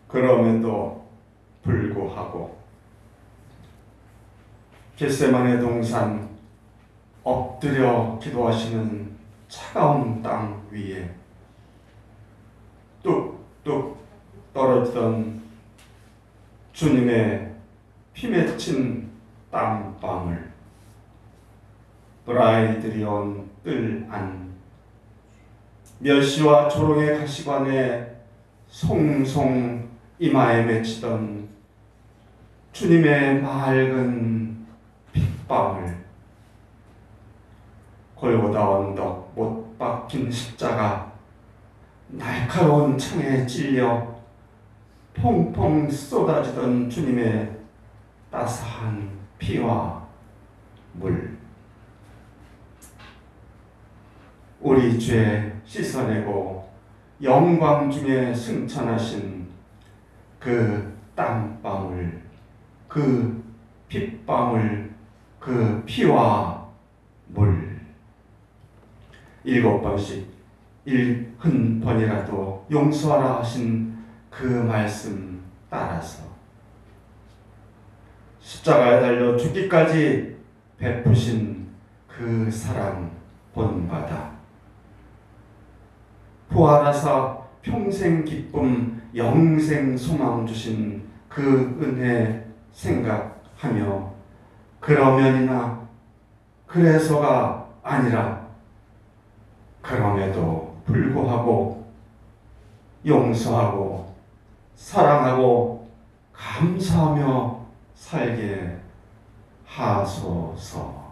그럼에도 불구하고 겟세마네 동산 엎드려 기도하시는 차가운 땅 위에 뚝뚝 떨어지던 주님의 피 맺힌 땀방울, 브라이들이 온 뜰 안, 멸시와 조롱의 가시관에 송송 이마에 맺히던 주님의 맑은 핏방울, 골고다 언덕 못 박힌 십자가, 날카로운 창에 찔려 퐁퐁 쏟아지던 주님의 따스한 피와 물, 우리 죄 씻어내고 영광 중에 승천하신 그 땀방울, 그 핏방울, 그 피와 물, 7번씩 1번이라도 용서하라 하신 그 말씀 따라서 십자가에 달려 죽기까지 베푸신 그 사랑 본받아 부활하사 평생 기쁨 영생 소망 주신 그 은혜 생각하며 그러면이나 그래서가 아니라 그럼에도 불구하고 용서하고 사랑하고 감사하며 살게 하소서.